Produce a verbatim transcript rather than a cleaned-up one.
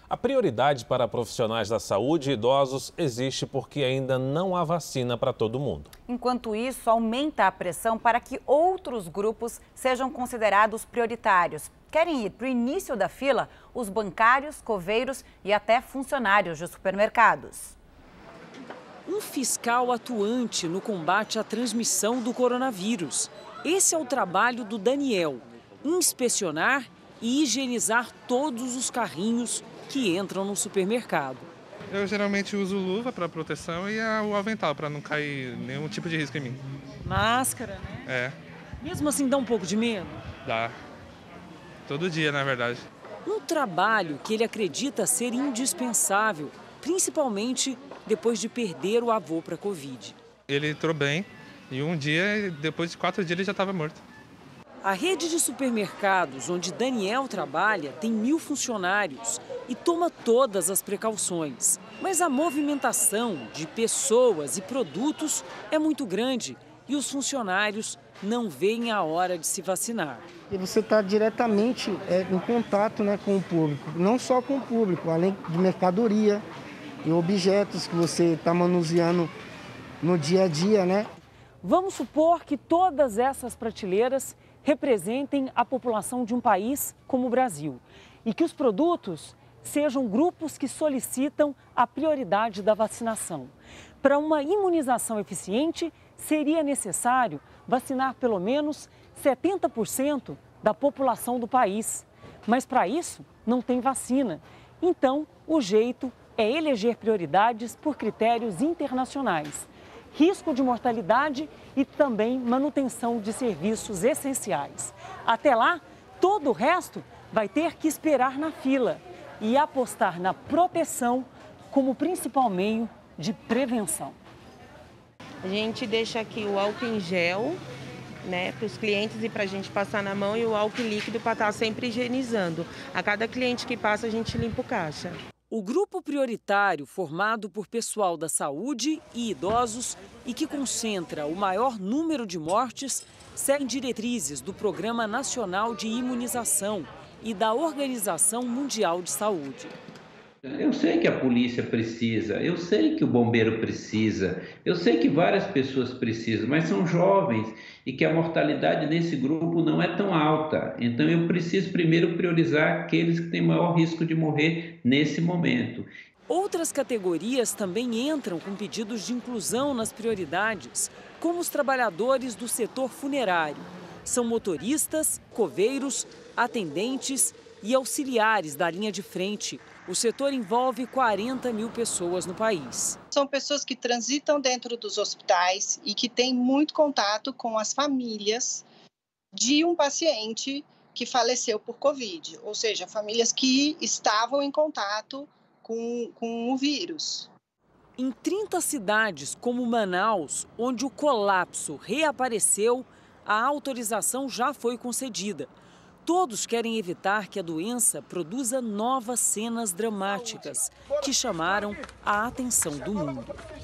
A prioridade para profissionais da saúde e idosos existe porque ainda não há vacina para todo mundo. Enquanto isso, aumenta a pressão para que outros grupos sejam considerados prioritários. Querem ir para o início da fila os bancários, coveiros e até funcionários de supermercados. Um fiscal atuante no combate à transmissão do coronavírus. Esse é o trabalho do Daniel: inspecionar e higienizar todos os carrinhos que entram no supermercado. Eu geralmente uso luva para proteção e o avental para não cair nenhum tipo de risco em mim. Máscara, né? É. Mesmo assim dá um pouco de medo? Dá. Todo dia, na verdade. Um trabalho que ele acredita ser indispensável, principalmente depois de perder o avô para a Covid. Ele entrou bem e um dia, depois de quatro dias, ele já estava morto. A rede de supermercados onde Daniel trabalha tem mil funcionários e toma todas as precauções. Mas a movimentação de pessoas e produtos é muito grande e os funcionários não veem a hora de se vacinar. E você está diretamente é, em contato, né, com o público, não só com o público, além de mercadoria e objetos que você está manuseando no dia a dia, né? Vamos supor que todas essas prateleiras representem a população de um país como o Brasil e que os produtos sejam grupos que solicitam a prioridade da vacinação. Para uma imunização eficiente, seria necessário vacinar pelo menos setenta por cento da população do país. Mas para isso não tem vacina. Então, o jeito é eleger prioridades por critérios internacionais. Risco de mortalidade e também manutenção de serviços essenciais. Até lá, todo o resto vai ter que esperar na fila e apostar na proteção como principal meio de prevenção. A gente deixa aqui o álcool em gel, né, para os clientes e para a gente passar na mão, e o álcool líquido para estar sempre higienizando. A cada cliente que passa, a gente limpa o caixa. O grupo prioritário, formado por pessoal da saúde e idosos e que concentra o maior número de mortes, segue diretrizes do Programa Nacional de Imunização e da Organização Mundial de Saúde. Eu sei que a polícia precisa, eu sei que o bombeiro precisa, eu sei que várias pessoas precisam, mas são jovens e que a mortalidade nesse grupo não é tão alta. Então eu preciso primeiro priorizar aqueles que têm maior risco de morrer nesse momento. Outras categorias também entram com pedidos de inclusão nas prioridades, como os trabalhadores do setor funerário. São motoristas, coveiros, atendentes e auxiliares da linha de frente. O setor envolve quarenta mil pessoas no país. São pessoas que transitam dentro dos hospitais e que têm muito contato com as famílias de um paciente que faleceu por Covid, ou seja, famílias que estavam em contato com, com o vírus. Em trinta cidades, como Manaus, onde o colapso reapareceu, a autorização já foi concedida. Todos querem evitar que a doença produza novas cenas dramáticas que chamaram a atenção do mundo.